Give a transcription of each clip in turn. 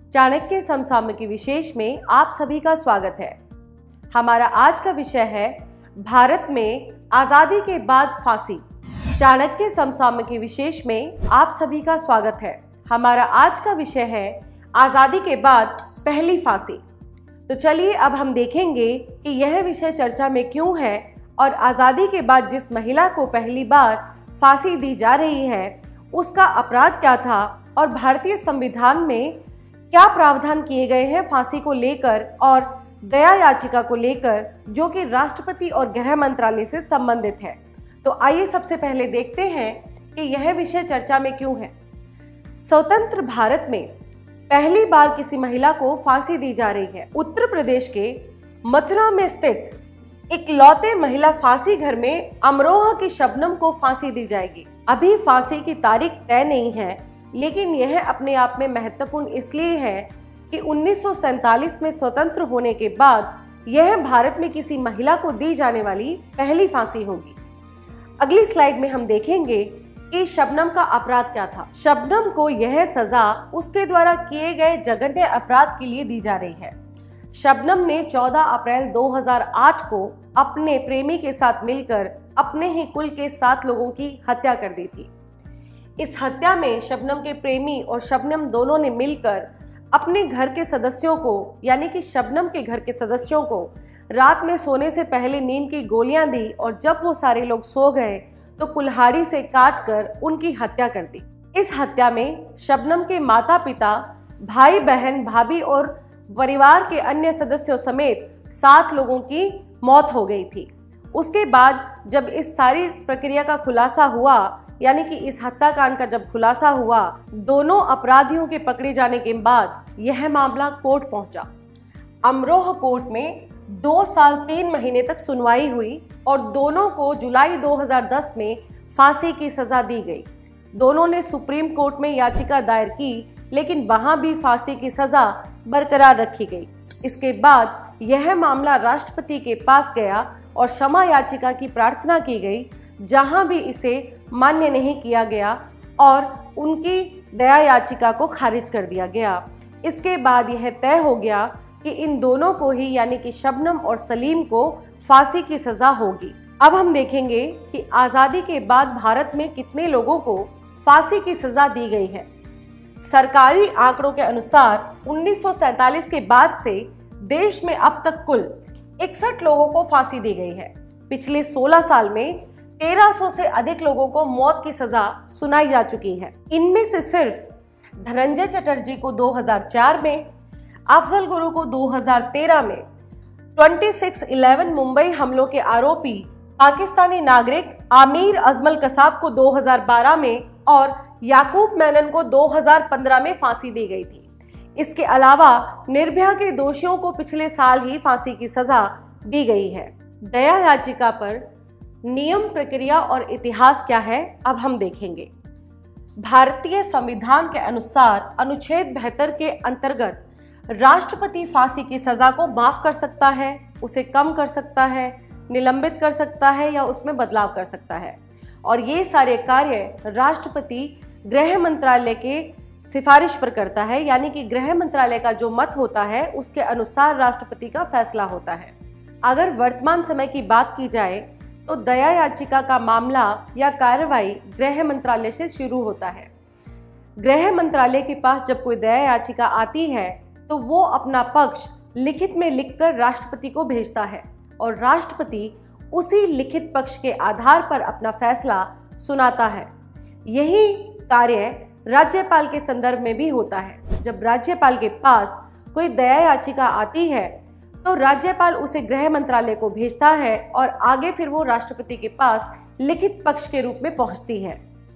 चाणक्य समसामयिकी विशेष में आप सभी का स्वागत है। हमारा आज का विषय है भारत में आजादी के बाद फांसी। चाणक्य समसामयिकी विशेष में आप सभी का स्वागत है। हमारा आज का विषय है आजादी के बाद पहली फांसी। तो चलिए अब हम देखेंगे कि यह विषय चर्चा में क्यों है और आजादी के बाद जिस महिला को पहली बार फांसी दी जा रही है उसका अपराध क्या था और भारतीय संविधान में क्या प्रावधान किए गए हैं फांसी को लेकर और दया याचिका को लेकर, जो कि राष्ट्रपति और गृह मंत्रालय से संबंधित है। तो आइए सबसे पहले देखते हैं कि यह विषय चर्चा में क्यों है। स्वतंत्र भारत में पहली बार किसी महिला को फांसी दी जा रही है। उत्तर प्रदेश के मथुरा में स्थित इकलौते महिला फांसी घर में अमरोहा की शबनम को फांसी दी जाएगी। अभी फांसी की तारीख तय नहीं है, लेकिन यह अपने आप में महत्वपूर्ण इसलिए है कि 1947 में स्वतंत्र होने के बाद यह भारत में किसी महिला को दी जाने वाली पहली फांसी होगी। अगली स्लाइड में हम देखेंगे कि शबनम का अपराध क्या था। शबनम को यह सजा उसके द्वारा किए गए जघन्य अपराध के लिए दी जा रही है। शबनम ने 14 अप्रैल 2008 को अपने प्रेमी के साथ मिलकर अपने ही कुल के 7 लोगों की हत्या कर दी थी। इस हत्या में शबनम के प्रेमी और शबनम दोनों ने मिलकर अपने घर के सदस्यों को, यानी कि शबनम के घर के सदस्यों को रात में सोने से पहले नींद की गोलियां दी और जब वो सारे लोग सो गए तो कुल्हाड़ी से काट कर उनकी हत्या कर दी। इस हत्या में शबनम के माता पिता, भाई बहन, भाभी और परिवार के अन्य सदस्यों समेत 7 लोगों की मौत हो गई थी। उसके बाद जब इस सारी प्रक्रिया का खुलासा हुआ, यानी कि इस हत्याकांड का जब खुलासा हुआ, दोनों अपराधियों के पकड़े जाने के बाद यह मामला कोर्ट पहुंचा। अमरोहा कोर्ट में 2 साल 3 महीने तक सुनवाई हुई और दोनों को जुलाई 2010 में फांसी की सजा दी गई। दोनों ने सुप्रीम कोर्ट में याचिका दायर की, लेकिन वहां भी फांसी की सजा बरकरार रखी गई। इसके बाद यह मामला राष्ट्रपति के पास गया और क्षमा याचिका की प्रार्थना की गई, जहां भी इसे मान्य नहीं किया गया और उनकी दया याचिका को खारिज कर दिया गया। इसके बाद यह तय हो गया कि इन दोनों को ही, यानी कि शबनम और सलीम को फांसी की सजा होगी। अब हम देखेंगे कि आज़ादी के बाद भारत में कितने लोगों को फांसी की सजा दी गई है। सरकारी आंकड़ों के अनुसार 1947 के बाद से देश में अब तक कुल 61 लोगों को फांसी दी गई है। पिछले 16 साल में 1300 से अधिक लोगों को मौत की सजा सुनाई जा चुकी है। इनमें से सिर्फ धनंजय चटर्जी को 2004 में, अफजल गुरु को 2013 में, 26/11 मुंबई हमलों के आरोपी पाकिस्तानी नागरिक आमिर अजमल कसाब को 2012 में और याकूब मेनन को 2015 में फांसी दी गई थी। इसके अलावा निर्भया के दोषियों को पिछले साल ही फांसी की सजा दी गई है। दया याचिका पर नियम, प्रक्रिया और इतिहास क्या है, अब हम देखेंगे। भारतीय संविधान के अनुसार अनुच्छेद 72 के अंतर्गत राष्ट्रपति फांसी की सजा को माफ कर सकता है, उसे कम कर सकता है, निलंबित कर सकता है या उसमें बदलाव कर सकता है। और ये सारे कार्य राष्ट्रपति गृह मंत्रालय के सिफारिश पर करता है, यानी कि गृह मंत्रालय का जो मत होता है उसके अनुसार राष्ट्रपति का फैसला होता है। अगर वर्तमान समय की बात की जाए तो दया याचिका का मामला या कार्रवाई गृह मंत्रालय से शुरू होता है। गृह मंत्रालय के पास जब कोई दया याचिका आती है तो वो अपना पक्ष लिखित में लिखकर राष्ट्रपति को भेजता है और राष्ट्रपति उसी लिखित पक्ष के आधार पर अपना फैसला सुनाता है। यही कार्य राज्यपाल के संदर्भ में भी होता है। जब राज्यपाल के पास कोई दया याचिका आती है तो राज्यपाल उसे गृह मंत्रालय को भेजता है और आगे फिर वो राष्ट्रपति के पास लिखित पक्ष के रूप में पहुंचती है।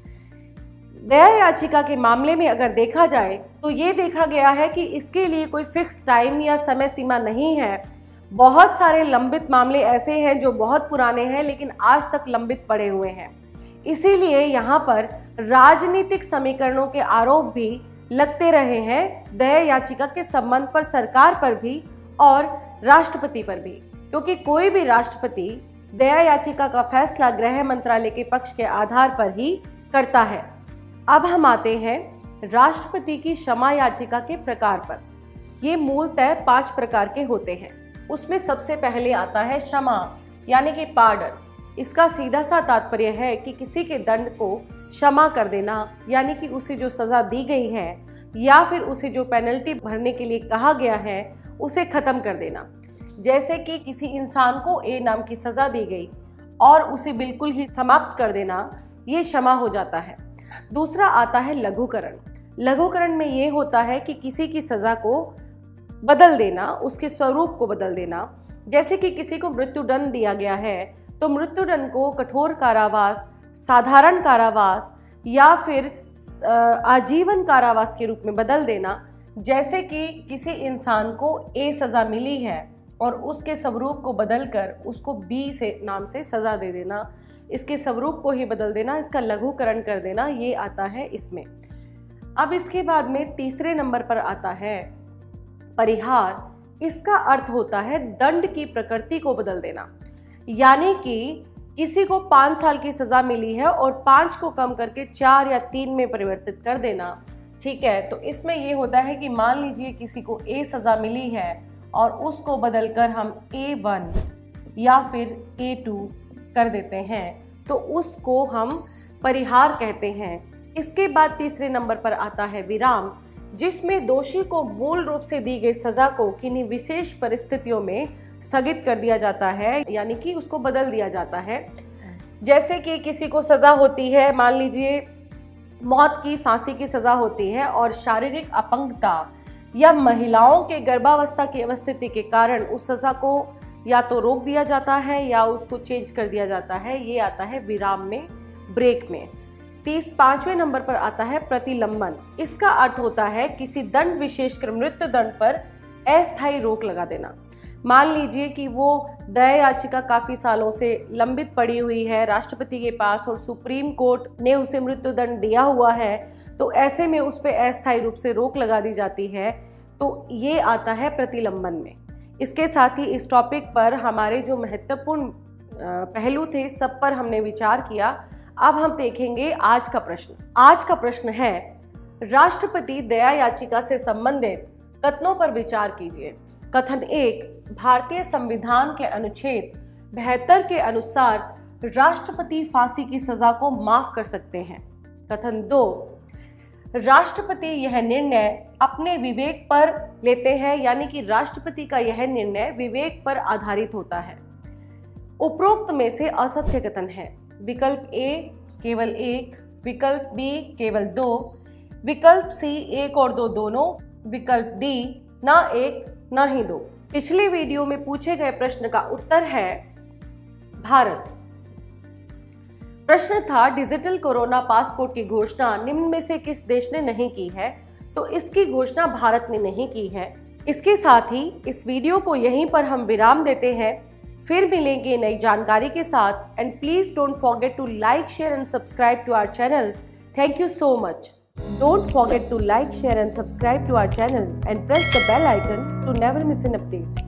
दया याचिका के मामले में अगर देखा जाए तो ये देखा गया है कि इसके लिए कोई फिक्स टाइम या समय सीमा नहीं है। बहुत सारे लंबित मामले ऐसे हैं जो बहुत पुराने हैं लेकिन आज तक लंबित पड़े हुए हैं। इसीलिए यहाँ पर राजनीतिक समीकरणों के आरोप भी लगते रहे हैं दया याचिका के संबंध पर, सरकार पर भी और राष्ट्रपति पर भी, क्योंकि कोई भी राष्ट्रपति दया याचिका का फैसला गृह मंत्रालय के पक्ष के आधार पर ही करता है। अब हम आते हैं राष्ट्रपति की क्षमा याचिका के प्रकार पर। ये मूलतः 5 प्रकार के होते हैं। उसमें सबसे पहले आता है क्षमा यानी कि पार्डन। इसका सीधा सा तात्पर्य है कि किसी के दंड को क्षमा कर देना, यानी कि उसे जो सज़ा दी गई है या फिर उसे जो पेनल्टी भरने के लिए कहा गया है उसे ख़त्म कर देना। जैसे कि किसी इंसान को ए नाम की सज़ा दी गई और उसे बिल्कुल ही समाप्त कर देना, ये क्षमा हो जाता है। दूसरा आता है लघुकरण। लघुकरण में ये होता है कि किसी की सज़ा को बदल देना, उसके स्वरूप को बदल देना। जैसे कि किसी को मृत्युदंड दिया गया है तो मृत्युदंड को कठोर कारावास, साधारण कारावास या फिर आजीवन कारावास के रूप में बदल देना। जैसे कि किसी इंसान को ए सज़ा मिली है और उसके स्वरूप को बदलकर उसको बी से नाम से सज़ा दे देना, इसके स्वरूप को ही बदल देना, इसका लघुकरण कर देना, ये आता है इसमें। अब इसके बाद में तीसरे नंबर पर आता है परिहार। इसका अर्थ होता है दंड की प्रकृति को बदल देना, यानी कि किसी को 5 साल की सज़ा मिली है और 5 को कम करके 4 या 3 में परिवर्तित कर देना। ठीक है, तो इसमें ये होता है कि मान लीजिए किसी को ए सज़ा मिली है और उसको बदलकर हम A1 या फिर A2 कर देते हैं, तो उसको हम परिहार कहते हैं। इसके बाद तीसरे नंबर पर आता है विराम, जिसमें दोषी को मूल रूप से दी गई सज़ा को किन्हीं विशेष परिस्थितियों में स्थगित कर दिया जाता है, यानी कि उसको बदल दिया जाता है। जैसे कि किसी को सज़ा होती है, मान लीजिए मौत की, फांसी की सज़ा होती है और शारीरिक अपंगता या महिलाओं के गर्भावस्था की अवस्थिति के कारण उस सज़ा को या तो रोक दिया जाता है या उसको चेंज कर दिया जाता है। ये आता है विराम में, ब्रेक में। 5वें नंबर पर आता है प्रतिलंबन। इसका अर्थ होता है किसी दंड, विशेषकर मृत्यु दंड पर अस्थायी रोक लगा देना। मान लीजिए कि वो दया याचिका काफ़ी सालों से लंबित पड़ी हुई है राष्ट्रपति के पास और सुप्रीम कोर्ट ने उसे मृत्युदंड दिया हुआ है, तो ऐसे में उस पर अस्थायी रूप से रोक लगा दी जाती है, तो ये आता है प्रतिलंबन में। इसके साथ ही इस टॉपिक पर हमारे जो महत्वपूर्ण पहलू थे सब पर हमने विचार किया। अब हम देखेंगे आज का प्रश्न। आज का प्रश्न है, राष्ट्रपति दया याचिका से संबंधित कथनों पर विचार कीजिए। कथन 1, भारतीय संविधान के अनुच्छेद 72 के अनुसार राष्ट्रपति फांसी की सजा को माफ कर सकते हैं। कथन 2, राष्ट्रपति यह निर्णय अपने विवेक पर लेते हैं, यानी कि राष्ट्रपति का यह निर्णय विवेक पर आधारित होता है। उपरोक्त में से असत्य कथन है। विकल्प ए केवल 1, विकल्प बी केवल 2, विकल्प सी 1 और 2 दोनों, विकल्प डी ना 1 ना ही 2। पिछले वीडियो में पूछे गए प्रश्न का उत्तर है भारत। प्रश्न था डिजिटल कोरोना पासपोर्ट की घोषणा निम्न में से किस देश ने नहीं की है, तो इसकी घोषणा भारत ने नहीं की है। इसके साथ ही इस वीडियो को यहीं पर हम विराम देते हैं। फिर मिलेंगे नई जानकारी के साथ। And please don't forget to like, share and subscribe to our channel. Thank you so much. Don't forget to like, share and subscribe to our channel and press the bell icon to never miss an update.